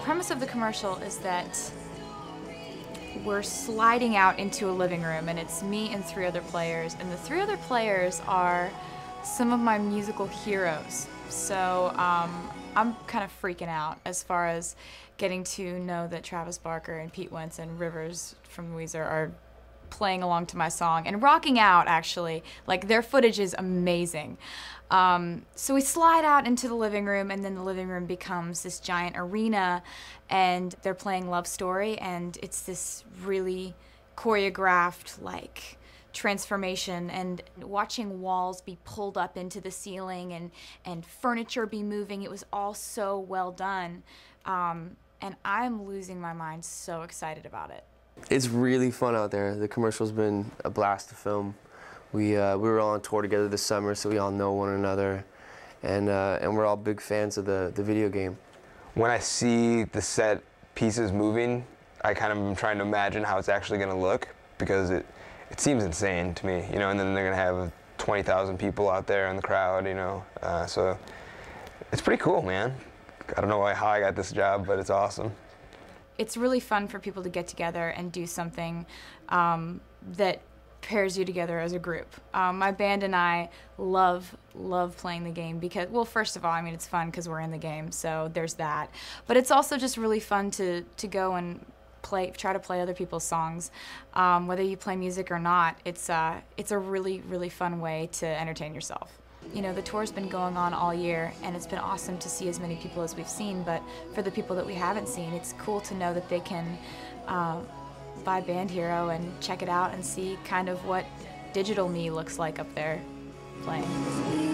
premise of the commercial is that we're sliding out into a living room, and it's me and 3 other players, and the 3 other players are some of my musical heroes. So I'm kind of freaking out as far as getting to know that Travis Barker and Pete Wentz and Rivers from Weezer are playing along to my song and rocking out, actually. Like, their footage is amazing. So we slide out into the living room, and then the living room becomes this giant arena, and they're playing Love Story, and it's this really choreographed, like, transformation, and watching walls be pulled up into the ceiling and furniture be moving. It was all so well done, and I'm losing my mind, so excited about it. It's really fun out there. The commercial's been a blast to film. We were all on tour together this summer, so we all know one another, and we're all big fans of the video game. When I see the set pieces moving, I kind of am trying to imagine how it's actually going to look, because it seems insane to me, you know, and then they're going to have 20,000 people out there in the crowd, you know, so it's pretty cool, man. I don't know how I got this job, but it's awesome. It's really fun for people to get together and do something that pairs you together as a group. My band and I love playing the game because, well, first of all, I mean, it's fun because we're in the game, so there's that. But it's also just really fun to go and try to play other people's songs. Whether you play music or not, it's a really, really fun way to entertain yourself. You know, the tour's been going on all year, and it's been awesome to see as many people as we've seen, but for the people that we haven't seen, it's cool to know that they can buy Band Hero and check it out and see kind of what digital me looks like up there playing.